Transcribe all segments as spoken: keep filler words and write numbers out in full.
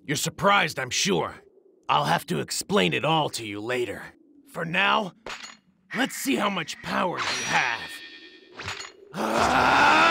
You're surprised, I'm sure. I'll have to explain it all to you later. For now, let's see how much power you have. Ah!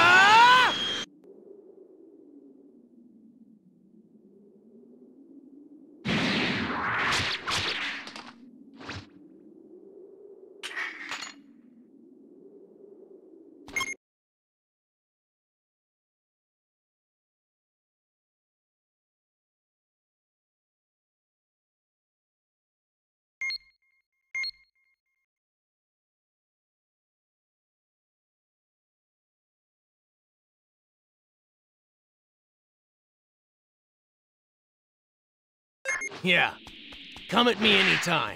Yeah, come at me anytime.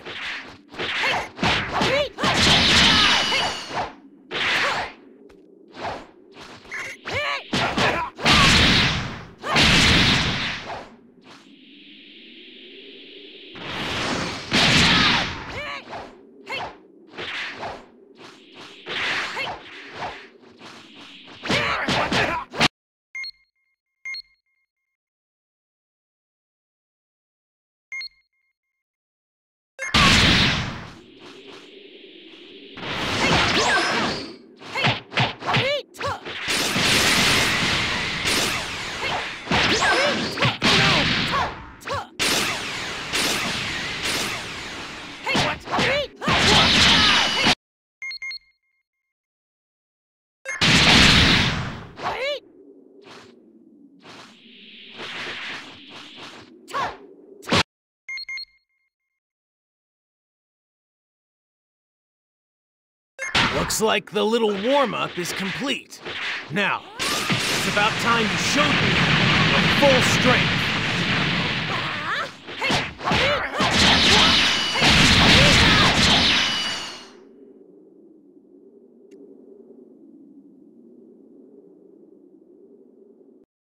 Looks like the little warm-up is complete. Now, it's about time you showed me your full